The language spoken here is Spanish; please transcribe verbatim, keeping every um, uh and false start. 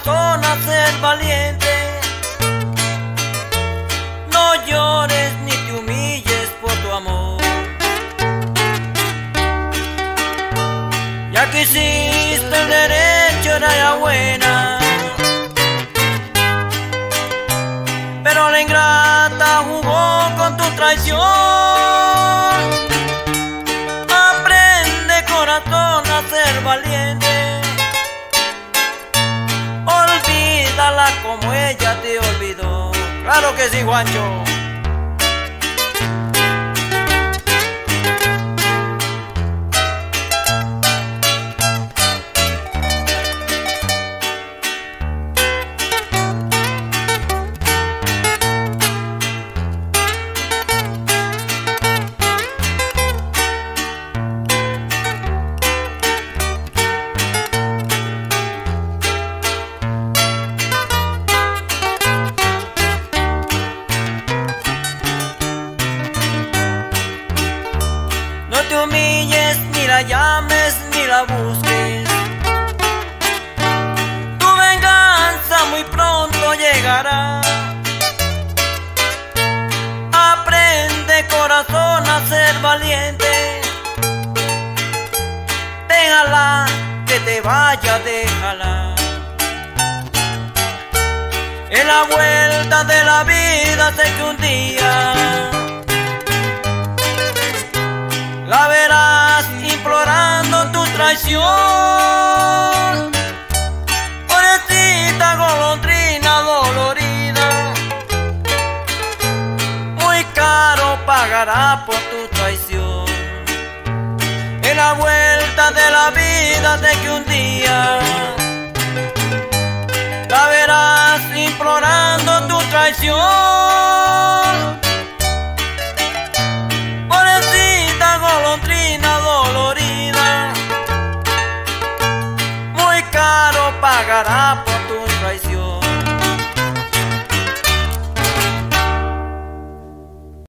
corazón a ser valiente. No llores ni te humilles por tu amor. Ya que hiciste el derecho, era ya buena, pero la ingrata jugó con tu traición. Aprende, corazón, a ser valiente. Olvídala como ella te olvidó. Claro que sí, Juancho. No te humilles, ni la llames, ni la busques. Tu venganza muy pronto llegará. Aprende, corazón, a ser valiente. Déjala que te vaya, déjala. En la vuelta de la vida sé que un día la verás implorando tu traición. Pobrecita golondrina dolorida, muy caro pagará por tu traición. En la vuelta de la vida de que un día la verás implorando tu traición.